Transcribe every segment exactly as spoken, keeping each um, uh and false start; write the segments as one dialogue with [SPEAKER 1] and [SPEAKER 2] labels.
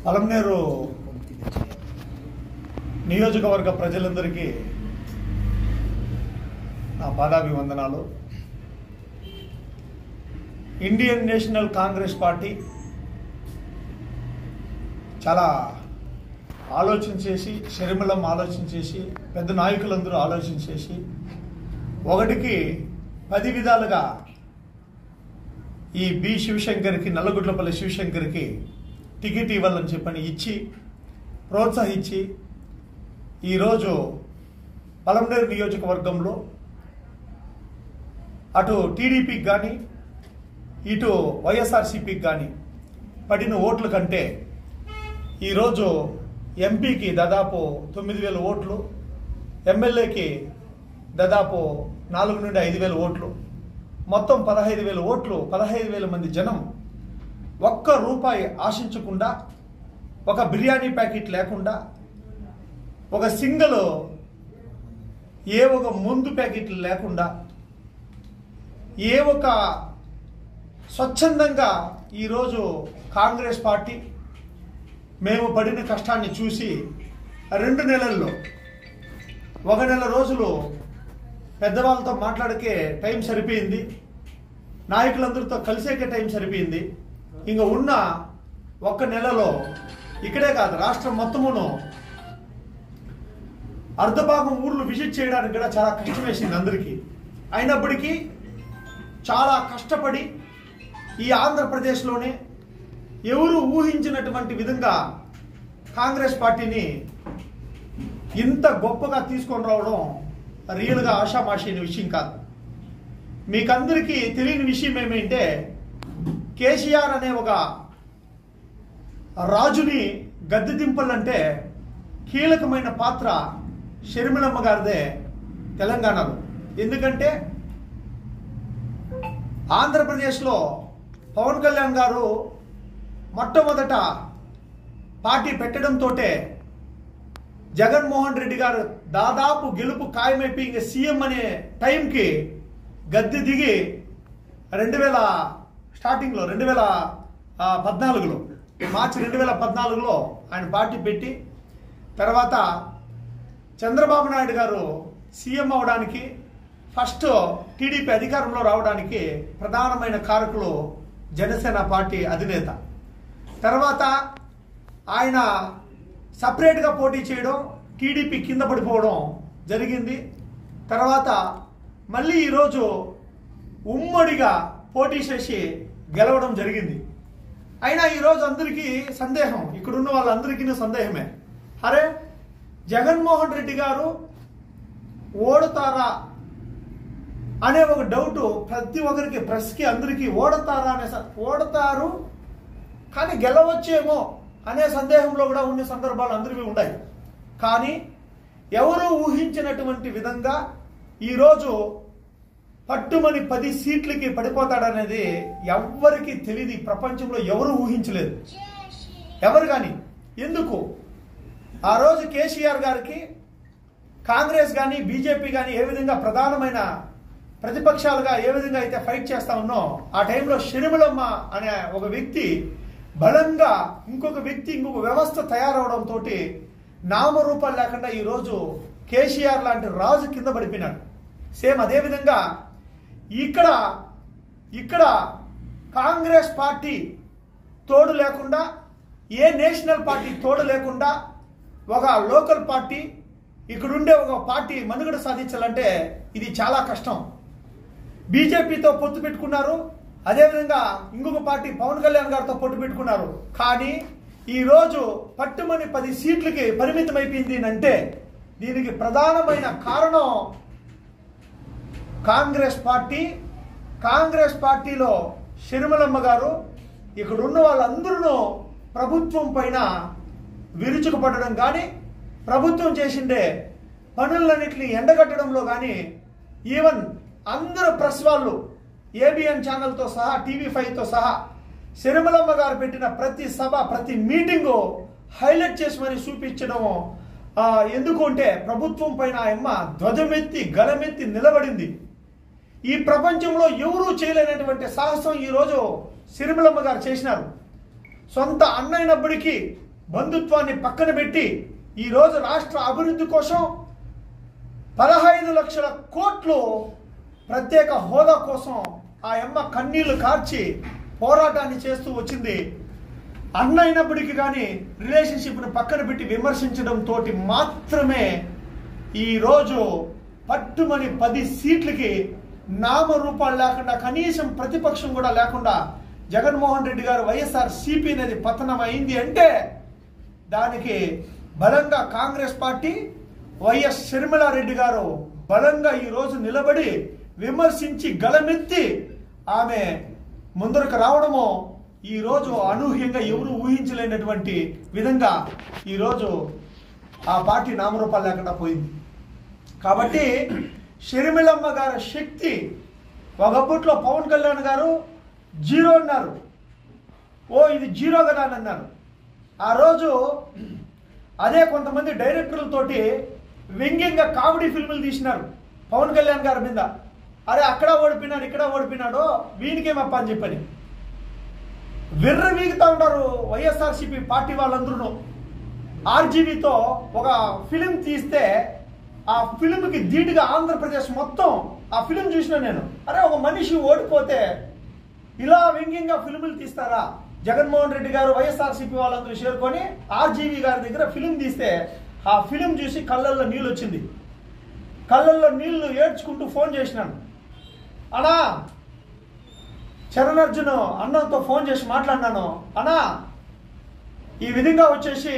[SPEAKER 1] పలమనేరు నియోజకవర్గ ప్రజలందరికీ నా పాదాభివందనాలు. ఇండియన్ నేషనల్ కాంగ్రెస్ పార్టీ చాలా ఆలోచన చేసి, షర్మిలం ఆలోచన చేసి, పెద్ద నాయకులందరూ ఆలోచన చేసి ఒకటికి పది విధాలుగా ఈ బి శివశంకర్కి, నల్లగుడ్లపల్లి శివశంకర్కి టికెట్ ఇవ్వాలని చెప్పని ఇచ్చి ప్రోత్సహించి ఈరోజు పలమనేరు నియోజకవర్గంలో అటు టీడీపీకి కానీ ఇటు వైఎస్ఆర్సీపీకి కానీ పడిన ఓట్ల కంటే ఈరోజు ఎంపీకి దాదాపు తొమ్మిది వేల ఓట్లు, ఎమ్మెల్యేకి దాదాపు నాలుగు నుండి ఐదు వేల ఓట్లు, మొత్తం పదహైదు వేల ఓట్లు, పదహైదు వేల మంది జనం ఒక్క రూపాయి ఆశించకుండా, ఒక బిర్యానీ ప్యాకెట్ లేకుండా, ఒక సింగిల్ ఏ ఒక ముందు ప్యాకెట్లు లేకుండా, ఏ ఒక స్వచ్ఛందంగా ఈరోజు కాంగ్రెస్ పార్టీ మేము పడిన కష్టాన్ని చూసి రెండు నెలల్లో ఒక నెల రోజులు పెద్దవాళ్ళతో మాట్లాడకే టైం సరిపోయింది, నాయకులందరితో కలిసేకే టైం సరిపోయింది. ఇంకా ఉన్న ఒక్క నెలలో ఇక్కడే కాదు రాష్ట్రం మొత్తమును అర్ధభాగం ఊర్లు విజిట్ చేయడానికి కూడా చాలా కష్టం వేసింది అందరికీ. అయినప్పటికీ చాలా కష్టపడి ఈ ఆంధ్రప్రదేశ్లోనే ఎవరు ఊహించినటువంటి విధంగా కాంగ్రెస్ పార్టీని ఇంత గొప్పగా తీసుకొని రావడం రియల్గా ఆషామాషి విషయం కాదు. మీకందరికీ తెలియని విషయం ఏమంటే, కేసీఆర్ అనే ఒక రాజుని గద్దె దింపాలంటే కీలకమైన పాత్ర షర్మిలమ్మ గారిదే తెలంగాణలో. ఎందుకంటే ఆంధ్రప్రదేశ్లో పవన్ కళ్యాణ్ గారు మొట్టమొదట పార్టీ పెట్టడంతో జగన్మోహన్ రెడ్డి గారు దాదాపు గెలుపు ఖాయమైపోయి ఇంకా సీఎం అనే టైంకి గద్దె దిగి రెండు వేల స్టార్టింగ్లో రెండు వేల పద్నాలుగులో మార్చి రెండు వేల పద్నాలుగులో ఆయన పార్టీ పెట్టి, తర్వాత చంద్రబాబు నాయుడు గారు సీఎం అవడానికి, ఫస్ట్ టీడీపీ అధికారంలో రావడానికి ప్రధానమైన కారకులు జనసేన పార్టీ అధినేత. తర్వాత ఆయన సపరేట్గా పోటీ చేయడం, టీడీపీ కింద పడిపోవడం జరిగింది. తర్వాత మళ్ళీ ఈరోజు ఉమ్మడిగా పోటీ చేసి గెలవడం జరిగింది. అయినా ఈరోజు అందరికీ సందేహం, ఇక్కడున్న వాళ్ళందరికీ సందేహమే. అరే, జగన్మోహన్ రెడ్డి గారు ఓడతారా అనే ఒక డౌట్ ప్రతి ఒక్కరికి, ప్రెస్కి అందరికీ ఓడతారా అనే, ఓడతారు కానీ గెలవచ్చేమో అనే సందేహంలో కూడా ఉన్న సందర్భాలు అందరికీ ఉన్నాయి. కానీ ఎవరు ఊహించినటువంటి విధంగా ఈరోజు పట్టుమని పది సీట్లకి పడిపోతాడనేది ఎవ్వరికి తెలియదు. ప్రపంచంలో ఎవరు ఊహించలేదు, ఎవరు కానీ. ఎందుకు ఆ రోజు కేసీఆర్ గారికి కాంగ్రెస్ కానీ బీజేపీ కానీ ఏ విధంగా ప్రధానమైన ప్రతిపక్షాలుగా ఏ విధంగా అయితే ఫైట్ చేస్తా ఉన్నో, ఆ టైంలో షర్మిలమ్మ అనే ఒక వ్యక్తి బలంగా ఇంకొక వ్యక్తి ఇంకొక వ్యవస్థ తయారవడంతో నామరూపాలు లేకుండా ఈరోజు కేసీఆర్ లాంటి రాజు కింద పడిపోయినాడు. సేమ్ అదేవిధంగా ఇక్కడ ఇక్కడ కాంగ్రెస్ పార్టీ తోడు లేకుండా, ఏ నేషనల్ పార్టీ తోడు లేకుండా ఒక లోకల్ పార్టీ ఇక్కడుండే ఒక పార్టీ మనుగడ సాధించాలంటే ఇది చాలా కష్టం. బీజేపీతో పొత్తు పెట్టుకున్నారు, అదేవిధంగా ఇంకొక పార్టీ పవన్ కళ్యాణ్ గారితో పొత్తు పెట్టుకున్నారు. కానీ ఈరోజు పట్టుమని పది సీట్లకి పరిమితం అయిపోయింది అంటే దీనికి ప్రధానమైన కారణం కాంగ్రెస్ పార్టీ. కాంగ్రెస్ పార్టీలో షర్మిలమ్మ గారు ఇక్కడున్న వాళ్ళందరూ ప్రభుత్వం పైన విరుచుకుపడడం కానీ, ప్రభుత్వం చేసిండే పనులన్నింటినీ ఎండగట్టడంలో కానీ, ఈవెన్ అందరూ ప్రెస్ వాళ్ళు ఏబిఎన్ ఛానల్తో సహా, టీవీ ఫైవ్తో సహా షర్మిలమ్మ గారు పెట్టిన ప్రతి సభ, ప్రతి మీటింగు హైలైట్ చేసి మరి చూపించడము. ఎందుకు అంటే ప్రభుత్వం పైన అమ్మ ధ్వజమెత్తి గలమెత్తి నిలబడింది. ఈ ప్రపంచంలో ఎవరూ చేయలేనటువంటి సాహసం ఈరోజు షర్మిలమ్మ గారు చేసినారు. సొంత అన్నైనప్పటికీ బంధుత్వాన్ని పక్కన పెట్టి ఈరోజు రాష్ట్ర అభివృద్ధి కోసం పదహైదు లక్షల కోట్లు ప్రత్యేక హోదా కోసం ఆ అమ్మ కన్నీళ్లు కార్చి పోరాటాన్ని చేస్తూ వచ్చింది. అన్న అయినప్పటికీ కానీ రిలేషన్షిప్ను పక్కన పెట్టి విమర్శించడం తోటి మాత్రమే ఈరోజు పట్టుమని పది సీట్లకి నామరూపాలు లేకుండా కనీసం ప్రతిపక్షం కూడా లేకుండా జగన్మోహన్ రెడ్డి గారు వైఎస్ఆర్ సిపి అనేది పతనం అయింది అంటే దానికి బలంగా కాంగ్రెస్ పార్టీ వైఎస్ షర్మిలారెడ్డి గారు బలంగా ఈరోజు నిలబడి విమర్శించి గళమెత్తి ఆమె ముందరకు రావడము ఈరోజు అనూహ్యంగా ఎవరు ఊహించలేనటువంటి విధంగా ఈరోజు ఆ పార్టీ నామరూపాలు లేకుండా పోయింది. కాబట్టి షర్మిలమ్మ గారి శక్తి ఒకప్పట్లో పవన్ కళ్యాణ్ గారు జీరో అన్నారు, ఓ ఇది జీరో కదా అని అన్నారు. ఆ రోజు అదే కొంతమంది డైరెక్టర్లతోటి వ్యంగ్యంగా కామెడీ ఫిల్ములు తీసినారు పవన్ కళ్యాణ్ గారి మీద. అరే అక్కడ ఓడిపోయినాడు ఇక్కడ ఓడిపోయినాడో వీనికేమప్ప అని చెప్పని విర్ర వీగుతూ ఉంటారు వైఎస్ఆర్సీపీ పార్టీ వాళ్ళందరూ. ఆర్జీవీతో ఒక ఫిలిం తీస్తే ఆ ఫిలింకి ధీటుగా ఆంధ్రప్రదేశ్ మొత్తం ఆ ఫిలిం చూసిన నేను, అరే ఒక మనిషి ఓడిపోతే ఇలా వ్యంగ్యంగా ఫిలింలు తీస్తారా? జగన్మోహన్ రెడ్డి గారు వైఎస్ఆర్సీపీ వాళ్ళందరూ చేరుకొని ఆర్జీవీ గారి దగ్గర ఫిలిం తీస్తే ఆ ఫిలిం చూసి కళ్ళల్లో నీళ్ళు వచ్చింది. కళ్ళల్లో నీళ్లు ఏడ్చుకుంటూ ఫోన్ చేసినాను, అన్నా చరణ్ అర్జున్ అన్నంతో ఫోన్ చేసి మాట్లాడినాను, అన్నా ఈ విధంగా వచ్చేసి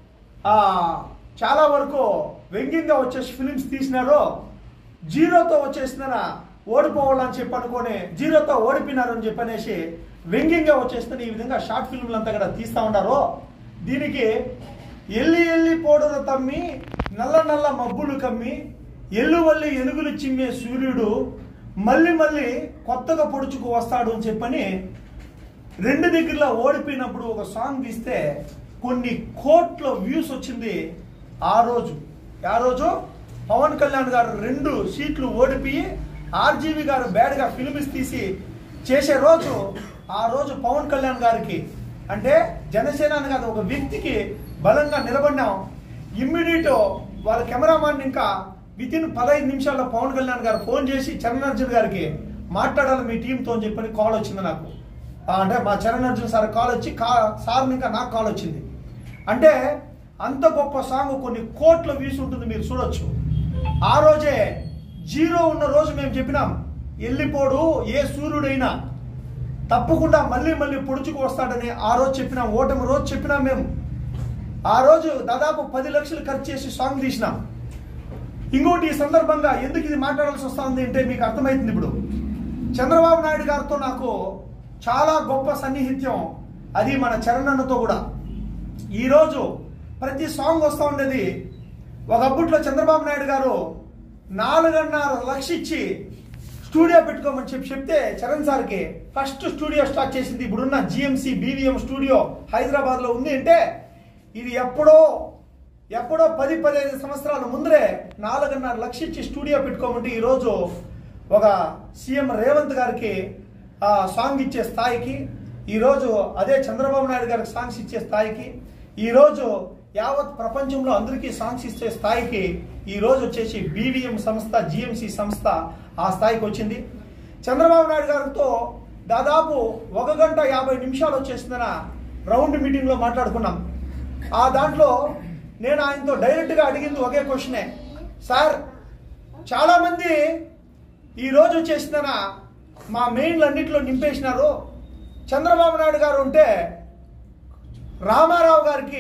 [SPEAKER 1] చాలా వరకు వ్యంగ్యంగా వచ్చేసి ఫిలిమ్స్ తీసినారు, జీరోతో వచ్చేసిందనా ఓడిపోవాలని చెప్పి అనుకొని జీరోతో ఓడిపోయినారు అని చెప్పనేసి వ్యంగ్యంగా వచ్చేస్తుంది. ఈ విధంగా షార్ట్ ఫిల్మ్లు అంతా కూడా తీస్తూ ఉన్నారు. దీనికి ఎల్లి ఎల్లి పోడున తమ్మి నల్ల నల్ల మబ్బులు కమ్మి ఎల్లువల్లి ఎలుగులు చిమ్మే సూర్యుడు మళ్ళీ మళ్ళీ కొత్తగా పొడుచుకు వస్తాడు అని చెప్పని రెండు దగ్గరలో ఓడిపోయినప్పుడు ఒక సాంగ్ తీస్తే కొన్ని కోట్ల వ్యూస్ వచ్చింది. ఆ రోజు ఆ రోజు పవన్ కళ్యాణ్ గారు రెండు సీట్లు ఓడిపోయి ఆర్జీవీ గారు బ్యాడ్గా ఫిల్మ్స్ తీసి చేసే రోజు ఆ రోజు పవన్ కళ్యాణ్ గారికి అంటే జనసేన అని కాదు ఒక వ్యక్తికి బలంగా నిలబడినాం. ఇమ్మీడియట్ వాళ్ళ కెమెరామాన్ ఇంకా విత్ ఇన్ పదహైదు నిమిషాల్లో పవన్ కళ్యాణ్ గారు ఫోన్ చేసి చరణ్ అర్జున్ గారికి మాట్లాడాలి మీ టీంతో అని చెప్పని కాల్ వచ్చింది నాకు. అంటే మా చరణ్ అర్జున్ సార్ కాల్ వచ్చి కా సార్ ఇంకా నాకు కాల్ వచ్చింది. అంటే అంత గొప్ప సాంగ్ కొన్ని కోట్ల వ్యూస్ ఉంటుంది, మీరు చూడొచ్చు. ఆ రోజే జీరో ఉన్న రోజు మేము చెప్పినాం, వెళ్ళిపోడు ఏ సూర్యుడైనా తప్పకుండా మళ్ళీ మళ్ళీ పొడుచుకు వస్తాడని ఆ రోజు చెప్పినాం. ఓటమి రోజు చెప్పినాం మేము. ఆ రోజు దాదాపు పది లక్షలు ఖర్చు చేసి సాంగ్ తీసినాం. ఇంకోటి ఈ సందర్భంగా ఎందుకు ఇది మాట్లాడాల్సి వస్తుంది అంటే మీకు అర్థమవుతుంది. ఇప్పుడు చంద్రబాబు నాయుడు గారితో నాకు చాలా గొప్ప సన్నిహిత్యం, అది మన చరణ్ అన్నతో కూడా. ఈరోజు ప్రతి సాంగ్ వస్తూ ఉండేది. ఒకప్పట్లో చంద్రబాబు నాయుడు గారు నాలుగున్నర లక్ష ఇచ్చి స్టూడియో పెట్టుకోమని చెప్పి చెప్తే చరణ్ సార్కి ఫస్ట్ స్టూడియో స్టార్ట్ చేసింది ఇప్పుడున్న జిఎంసి బీవీఎం స్టూడియో హైదరాబాద్లో ఉంది. అంటే ఇది ఎప్పుడో ఎప్పుడో పది పదిహేను సంవత్సరాల ముందరే నాలుగున్నర లక్ష ఇచ్చి స్టూడియో పెట్టుకోమంటే ఈరోజు ఒక సీఎం రేవంత్ గారికి సాంగ్ ఇచ్చే స్థాయికి, ఈరోజు అదే చంద్రబాబు నాయుడు గారికి సాంగ్స్ ఇచ్చే స్థాయికి, ఈరోజు యావత్ ప్రపంచంలో అందరికీ సాంగ్స్ ఇచ్చే స్థాయికి ఈరోజు వచ్చేసి బీవీఎం సంస్థ జిఎంసి సంస్థ ఆ స్థాయికి వచ్చింది. చంద్రబాబు నాయుడు గారితో దాదాపు ఒక గంట యాభై నిమిషాలు వచ్చేసిందన రౌండ్ మీటింగ్లో మాట్లాడుకున్నాం. ఆ దాంట్లో నేను ఆయనతో డైరెక్ట్గా అడిగింది ఒకే క్వశ్చనే, సార్ చాలామంది ఈరోజు వచ్చేసిందన మా మెయిన్లు అన్నింటిలో నింపేసినారు, చంద్రబాబు నాయుడు గారు ఉంటే రామారావు గారికి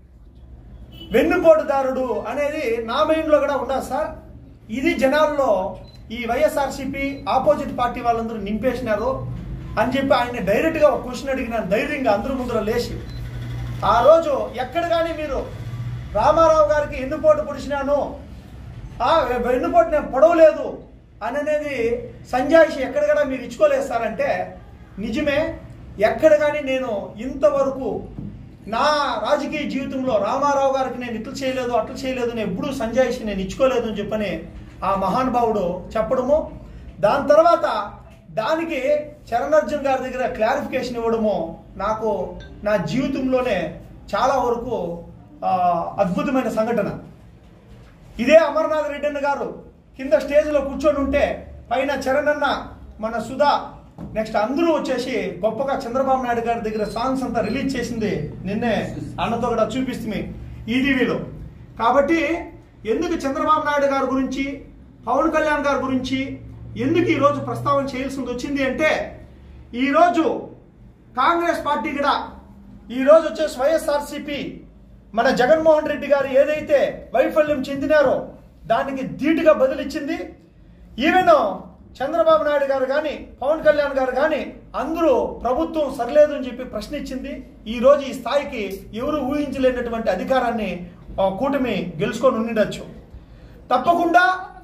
[SPEAKER 1] వెన్నుపోటుదారుడు అనేది నా మైండ్లో కూడా ఉండదు సార్. ఇది జనాల్లో ఈ వైఎస్ఆర్సీపీ ఆపోజిట్ పార్టీ వాళ్ళందరూ నింపేసినారు అని చెప్పి ఆయన డైరెక్ట్గా ఒక క్వశ్చన్ అడిగినాను ధైర్యంగా అందరూ ముందర లేచి. ఆ రోజు ఎక్కడ కానీ మీరు రామారావు గారికి ఎన్నుపోటు పొడిచినాను, వెన్నుపోటు నేను పొడవలేదు అని అనేది సంజాయిషి ఎక్కడ కూడా మీరు ఇచ్చుకోలేదు సార్ అంటే నిజమే. ఎక్కడ కానీ నేను ఇంతవరకు నా రాజకీయ జీవితంలో రామారావు గారికి నేను ఇట్లు చేయలేదు అట్లు చేయలేదు నేను ఎప్పుడూ సంజాయిషి నేను ఇచ్చుకోలేదు అని చెప్పని ఆ మహానుభావుడు చెప్పడము, దాని తర్వాత దానికి చరణ్ అర్జున్ గారి దగ్గర క్లారిఫికేషన్ ఇవ్వడము నాకు నా జీవితంలోనే చాలా వరకు అద్భుతమైన సంఘటన. ఇదే అమర్నాథ్ రెడ్డి అన్న గారు కింద స్టేజ్లో కూర్చొని ఉంటే పైన చరణ్ అన్న, మన సుధా, నెక్స్ట్ అందరూ వచ్చేసి గొప్పగా చంద్రబాబు నాయుడు గారి దగ్గర సాంగ్స్ అంతా రిలీజ్ చేసింది నిన్నే అన్నతో కూడా చూపిస్తుంది ఈటీవీలో. కాబట్టి ఎందుకు చంద్రబాబు నాయుడు గారి గురించి, పవన్ కళ్యాణ్ గారి గురించి ఎందుకు ఈరోజు ప్రస్తావన చేయాల్సింది వచ్చింది అంటే, ఈరోజు కాంగ్రెస్ పార్టీ కూడా ఈరోజు వచ్చేసి వైఎస్ఆర్సీపీ మన జగన్మోహన్ రెడ్డి గారు ఏదైతే వైఫల్యం చెందినారో దానికి ధీటుగా బదులిచ్చింది. ఈవెన్ చంద్రబాబు నాయుడు గారు కానీ పవన్ కళ్యాణ్ గారు కానీ అందరూ ప్రభుత్వం సరిలేదు అని చెప్పి ప్రశ్నించింది. ఈరోజు ఈ స్థాయికి ఎవరు ఊహించలేనటువంటి అధికారాన్ని కూటమి గెలుచుకొని ఉండొచ్చు. తప్పకుండా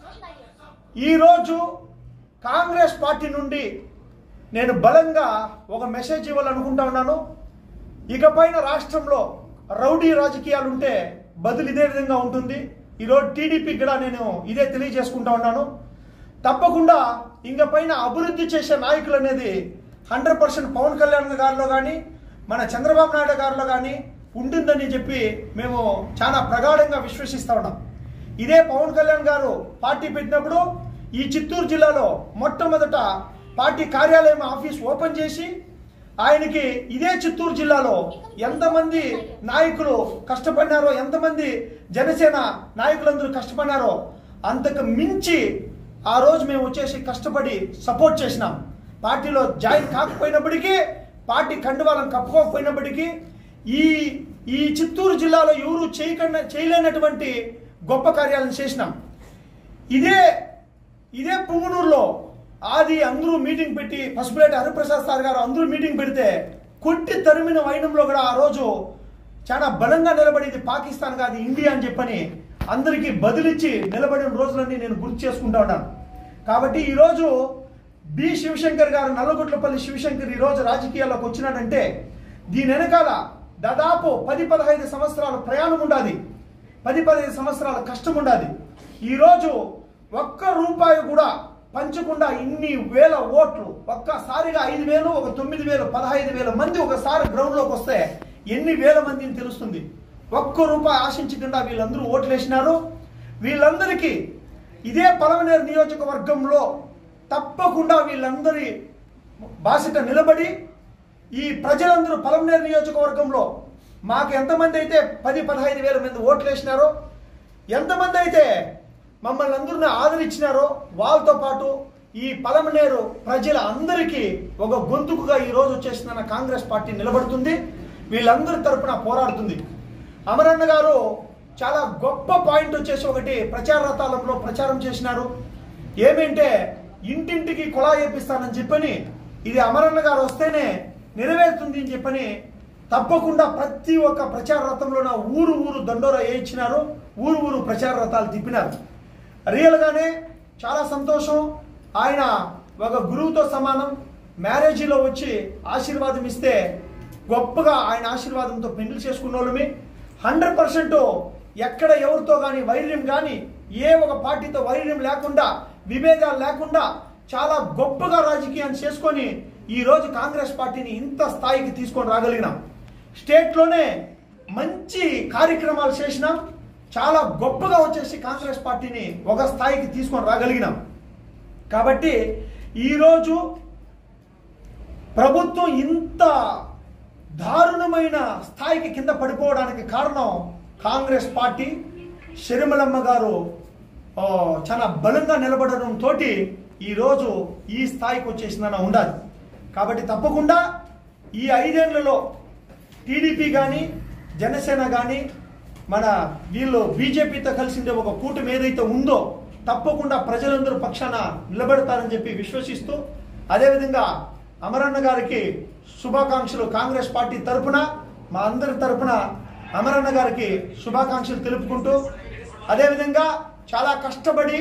[SPEAKER 1] ఈరోజు కాంగ్రెస్ పార్టీ నుండి నేను బలంగా ఒక మెసేజ్ ఇవ్వాలనుకుంటా ఉన్నాను. ఇకపైన రాష్ట్రంలో రౌడీ రాజకీయాలు ఉంటే బదులు ఇదే విధంగా ఉంటుంది. ఈరోజు టీడీపీకి కూడా నేను ఇదే తెలియజేసుకుంటా ఉన్నాను. తప్పకుండా ఇంకపైన అభివృద్ధి చేసే నాయకులు అనేది హండ్రెడ్ పర్సెంట్ పవన్ కళ్యాణ్ గారిలో కానీ మన చంద్రబాబు నాయుడు గారిలో కానీ ఉంటుందని చెప్పి మేము చాలా ప్రగాఢంగా విశ్వసిస్తా ఉన్నాం. ఇదే పవన్ కళ్యాణ్ గారు పార్టీ పెట్టినప్పుడు ఈ చిత్తూరు జిల్లాలో మొట్టమొదట పార్టీ కార్యాలయం ఆఫీస్ ఓపెన్ చేసి ఆయనకి ఇదే చిత్తూరు జిల్లాలో ఎంతమంది నాయకులు కష్టపడినారో, ఎంతమంది జనసేన నాయకులందరూ కష్టపడినారో అంతకు మించి ఆ రోజు మేము వచ్చేసి కష్టపడి సపోర్ట్ చేసినాం. పార్టీలో జాయిన్ కాకపోయినప్పటికీ, పార్టీ కండువాలను కప్పుకోకపోయినప్పటికీ ఈ ఈ చిత్తూరు జిల్లాలో ఎవరు చేయకుండా చేయలేనటువంటి గొప్ప కార్యాలను చేసినాం. ఇదే ఇదే పుంగునూరులో ఆది అందరూ మీటింగ్ పెట్టి, పసుపులేటి హరిప్రసాద్ సార్ గారు అందరూ మీటింగ్ పెడితే కొట్టి తరిమిన వైనంలో కూడా ఆ రోజు చాలా బలంగా నిలబడేది పాకిస్తాన్ కాదు ఇండియా అని చెప్పని అందరికీ బదిలిచ్చి నిలబడిన రోజులన్నీ నేను గుర్తు చేసుకుంటా ఉన్నాను. కాబట్టి ఈరోజు బి శివశంకర్ గారు, నల్లగొట్లపల్లి శివశంకర్ ఈరోజు రాజకీయాల్లోకి వచ్చినాడంటే దీని వెనకాల దాదాపు పది పదహైదు సంవత్సరాల ప్రయాణం ఉండాలి, పది పదహైదు సంవత్సరాల కష్టం ఉండాలి. ఈరోజు ఒక్క రూపాయి కూడా పంచకుండా ఇన్ని వేల ఓట్లు ఒక్కసారిగా ఐదు వేలు ఒక తొమ్మిది వేలు పదహైదు వేల మంది ఒకసారి గ్రౌండ్లోకి వస్తే ఎన్ని వేల మందిని తెలుస్తుంది. ఒక్క రూపాయి ఆశించకుండా వీళ్ళందరూ ఓట్లు వేసినారు. వీళ్ళందరికీ ఇదే పలమనేరు నియోజకవర్గంలో తప్పకుండా వీళ్ళందరి బాసిట నిలబడి ఈ ప్రజలందరూ పలమనేరు నియోజకవర్గంలో మాకు ఎంతమంది అయితే పది పదహైదు వేల మంది ఓట్లు వేసినారో, ఎంతమంది అయితే మమ్మల్ని అందరిని ఆదరించినారో వాళ్ళతో పాటు ఈ పలమనేరు ప్రజల అందరికీ ఒక గొంతుకుగా ఈరోజు వచ్చేసిన కాంగ్రెస్ పార్టీ నిలబడుతుంది, వీళ్ళందరి తరపున పోరాడుతుంది. అమరన్న గారు చాలా గొప్ప పాయింట్ వచ్చేసి ఒకటి ప్రచార రథాలలో ప్రచారం చేసినారు. ఏమంటే ఇంటింటికి కుళాయి వేపిస్తానని చెప్పని, ఇది అమరన్న గారు వస్తేనే నెరవేరుతుంది అని చెప్పని తప్పకుండా ప్రతి ఒక్క ప్రచార రథంలోన ఊరు ఊరు దండోరా వేయించినారు, ఊరు ఊరు ప్రచార రథాలు తిప్పినారు. రియల్గానే చాలా సంతోషం. ఆయన ఒక గురువుతో సమానం. మ్యారేజీలో వచ్చి ఆశీర్వాదం ఇస్తే గొప్పగా ఆయన ఆశీర్వాదంతో పెళ్లి చేసుకున్న వాళ్ళమి. హండ్రెడ్ పర్సెంట్ ఎక్కడ ఎవరితో కానీ వైర్యం కానీ ఏ ఒక పార్టీతో వైర్యం లేకుండా, విభేదాలు లేకుండా చాలా గొప్పగా రాజకీయాన్ని చేసుకొని ఈరోజు కాంగ్రెస్ పార్టీని ఇంత స్థాయికి తీసుకొని రాగలిగినాం. స్టేట్లోనే మంచి కార్యక్రమాలు చేసినాం. చాలా గొప్పగా వచ్చేసి కాంగ్రెస్ పార్టీని ఒక స్థాయికి తీసుకొని రాగలిగినాం. కాబట్టి ఈరోజు ప్రభుత్వం ఇంత దారుణమైన స్థాయికి కింద పడిపోవడానికి కారణం కాంగ్రెస్ పార్టీ. షర్మిలమ్మ గారు చాలా బలంగా నిలబడడంతో ఈరోజు ఈ స్థాయికి వచ్చేసిందన్న ఉండాలి. కాబట్టి తప్పకుండా ఈ ఐదేళ్లలో టీడీపీ కానీ జనసేన కానీ మన వీళ్ళు బీజేపీతో కలిసిందే ఒక కూటమి ఏదైతే ఉందో తప్పకుండా ప్రజలందరూ పక్షాన నిలబెడతారని చెప్పి విశ్వసిస్తూ, అదేవిధంగా అమరన్న గారికి శుభాకాంక్షలు కాంగ్రెస్ పార్టీ తరఫున, మా అందరి తరఫున అమరన్న గారికి శుభాకాంక్షలు తెలుపుకుంటూ, అదేవిధంగా చాలా కష్టపడి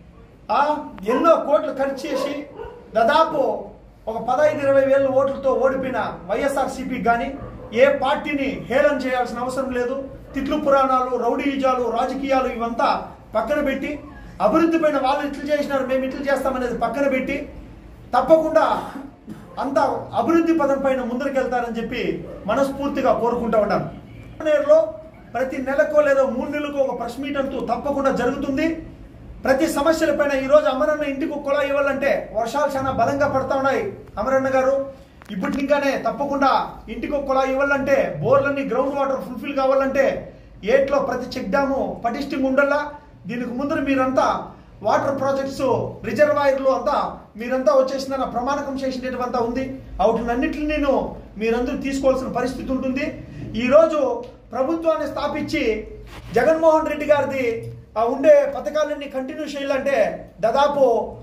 [SPEAKER 1] ఎన్నో కోట్లు ఖర్చు చేసి దాదాపు ఒక పదహైదు ఇరవై వేల ఓట్లతో ఓడిపోయిన వైఎస్ఆర్సీపీకి కానీ ఏ పార్టీని హేళన చేయాల్సిన అవసరం లేదు. తిట్లు పురాణాలు, రౌడీజాలు, రాజకీయాలు ఇవంతా పక్కన పెట్టి అభివృద్ధి పైన వాళ్ళు ఇట్లు చేసినారు మేము ఇట్లు చేస్తామనేది పక్కన పెట్టి తప్పకుండా అంత అభివృద్ధి పదం పైన ముందరికెళ్తారని చెప్పి మనస్ఫూర్తిగా కోరుకుంటా ఉన్నాను. నేరులో ప్రతి నెలకో లేదా మూడు నెలలకు ఒక ప్రెస్ మీట్ అంటూ తప్పకుండా జరుగుతుంది. ప్రతి సమస్యలపైన ఈరోజు అమరన్న ఇంటికి కుళాయి ఇవ్వాలంటే వర్షాలు చాలా బలంగా పడతా ఉన్నాయి. అమరన్న గారు ఇప్పుడు ఇంకానే తప్పకుండా ఇంటికి ఒక కుళాయి ఇవ్వాలంటే, బోర్లన్నీ గ్రౌండ్ వాటర్ ఫుల్ఫిల్ కావాలంటే, ఏట్లో ప్రతి చెక్ డ్యాము పటిష్టంగా ఉండాలా. దీనికి ముందు మీరంతా వాటర్ ప్రాజెక్ట్స్ రిజర్వాయర్లు అంతా మీరంతా వచ్చేసిన ప్రమాణకం చేసినటువంతా ఉంది. వాటినన్నింటినీ నేను మీరందరూ తీసుకోవాల్సిన పరిస్థితి ఉంటుంది. ఈరోజు ప్రభుత్వాన్ని స్థాపించి జగన్మోహన్ రెడ్డి గారిది ఉండే పథకాలన్నీ కంటిన్యూ చేయాలంటే దాదాపు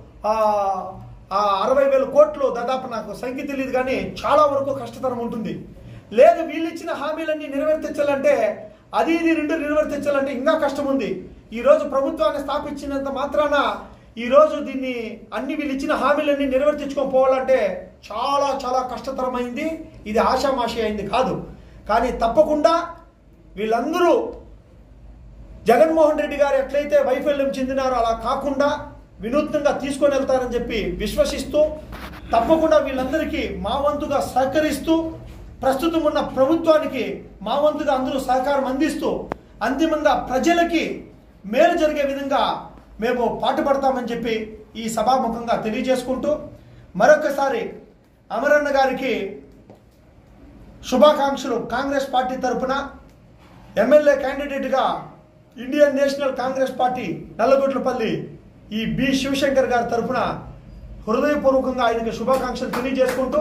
[SPEAKER 1] అరవై వేల కోట్లు దాదాపు నాకు సంఖ్య తెలియదు కానీ చాలా వరకు కష్టతరం ఉంటుంది. లేదు వీళ్ళు ఇచ్చిన హామీలన్నీ నెరవేర్తించాలంటే అది ఇది రెండు నెరవేర్తించాలంటే ఇంకా కష్టం ఉంది. ఈరోజు ప్రభుత్వాన్ని స్థాపించినంత మాత్రాన ఈరోజు దీన్ని అన్ని వీళ్ళు ఇచ్చిన హామీలన్నీ నెరవేర్తించుకొని పోవాలంటే చాలా చాలా కష్టతరమైంది. ఇది ఆషామాషి అయింది కాదు. కానీ తప్పకుండా వీళ్ళందరూ జగన్మోహన్ రెడ్డి గారు ఎట్లయితే వైఫల్యం చెందినారో అలా కాకుండా వినూత్నంగా తీసుకొని వెళ్తారని చెప్పి విశ్వసిస్తూ తప్పకుండా వీళ్ళందరికీ మా వంతుగా సహకరిస్తూ ప్రస్తుతం ఉన్న ప్రభుత్వానికి మా వంతుగా అందరూ సహకారం అందిస్తూ అంతిమంగా ప్రజలకి మేలు జరిగే విధంగా మేము పాటుపడతామని చెప్పి ఈ సభాముఖంగా తెలియజేసుకుంటూ మరొకసారి అమరన్న గారికి శుభాకాంక్షలు కాంగ్రెస్ పార్టీ తరఫున ఎమ్మెల్యే క్యాండిడేట్గా Indian National Congress party Nallagotlapalli ఈ బి శివశంకర్ గారి తరఫున హృదయపూర్వకంగా ఆయనకి శుభాకాంక్షలు తెలియజేసుకుంటూ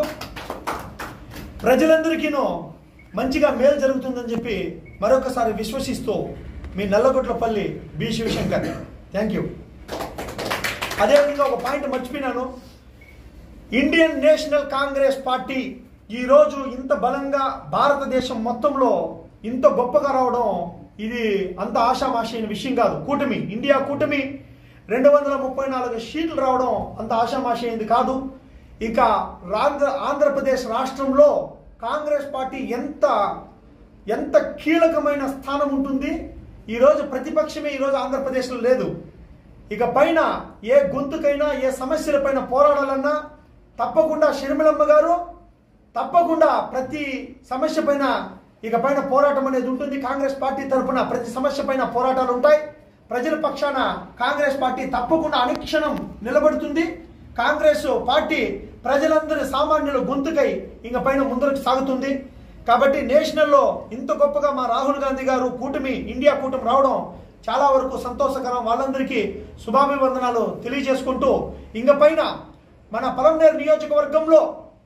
[SPEAKER 1] ప్రజలందరికీనూ మంచిగా మేలు జరుగుతుందని చెప్పి మరొకసారి విశ్వసిస్తూ మీ Nallagotlapalli B Shivashankar. Thank you. అదేవిధంగా ఒక పాయింట్ మర్చిపోయినాను. ఇండియన్ నేషనల్ కాంగ్రెస్ పార్టీ ఈరోజు ఇంత బలంగా భారతదేశం మొత్తంలో ఇంత గొప్పగా రావడం ఇది అంత ఆషామాషి అయిన విషయం కాదు. కూటమి ఇండియా కూటమి రెండు వందల ముప్పై నాలుగు సీట్లు రావడం అంత ఆషామాషి అయింది కాదు. ఇక ఆంధ్ర ఆంధ్రప్రదేశ్ రాష్ట్రంలో కాంగ్రెస్ పార్టీ ఎంత ఎంత కీలకమైన స్థానం ఉంటుంది. ఈరోజు ప్రతిపక్షమే ఈరోజు ఆంధ్రప్రదేశ్లో లేదు. ఇక పైన ఏ గొంతుకైనా ఏ సమస్యలపైన పోరాడాలన్నా తప్పకుండా షర్మిలమ్మ గారు తప్పకుండా ప్రతి సమస్య పైన ఇక పైన పోరాటం అనేది ఉంటుంది. కాంగ్రెస్ పార్టీ తరఫున ప్రతి సమస్య పైన పోరాటాలు ఉంటాయి. ప్రజల పక్షాన కాంగ్రెస్ పార్టీ తప్పకుండా అనుక్షణం నిలబడుతుంది. కాంగ్రెస్ పార్టీ ప్రజలందరి సామాన్యుల గొంతుకై ఇంక పైన ముందరకు సాగుతుంది. కాబట్టి నేషనల్లో ఇంత గొప్పగా మా రాహుల్ గాంధీ గారు కూటమి ఇండియా కూటమి రావడం చాలా వరకు సంతోషకరం. వాళ్ళందరికీ శుభాభివందనాలు తెలియజేసుకుంటూ ఇంక పైన మన పలమనేరు నియోజకవర్గంలో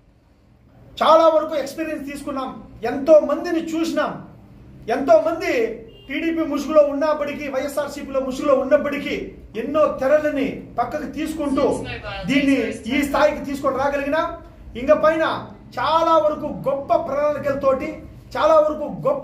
[SPEAKER 1] చాలా వరకు ఎక్స్పీరియన్స్ తీసుకున్నాం. ఎంతో మందిని చూసినాం. ఎంతో మంది టీడీపీ ముసుగులో ఉన్నప్పటికీ వైఎస్ఆర్సీపీలో ముసుగులో ఉన్నప్పటికీ ఎన్నో తెరలని పక్కకు తీసుకుంటూ దీన్ని ఈ స్థాయికి తీసుకొని రాగలిగినా ఇంక పైన చాలా వరకు గొప్ప ప్రణాళికలతోటి చాలా వరకు గొప్ప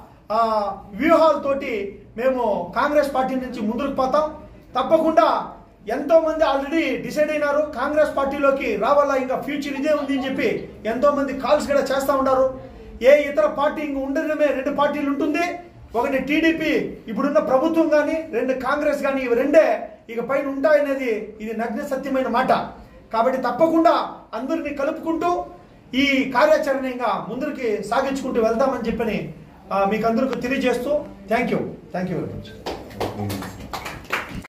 [SPEAKER 1] వ్యూహాలతోటి మేము కాంగ్రెస్ పార్టీ నుంచి ముందుకు పోతాం. తప్పకుండా ఎంతో మంది ఆల్రెడీ డిసైడ్ అయినారు కాంగ్రెస్ పార్టీలోకి రావాలా, ఇంకా ఫ్యూచర్ ఇదే ఉంది అని చెప్పి ఎంతో మంది కాల్స్ కూడా చేస్తూ ఉన్నారు. ఏ ఇతర పార్టీ ఇంక ఉండడమే రెండు పార్టీలు ఉంటుంది. ఒకటి టీడీపీ ఇప్పుడున్న ప్రభుత్వం కానీ, రెండు కాంగ్రెస్ కానీ, ఇవి రెండే ఇక పైన ఉంటాయనేది ఇది నగ్న సత్యమైన మాట. కాబట్టి తప్పకుండా అందరినీ కలుపుకుంటూ ఈ కార్యాచరణ ఇంకా ముందరికి సాగించుకుంటూ వెళ్తామని చెప్పని మీకు అందరికీ తెలియజేస్తూ thank you thank you very much.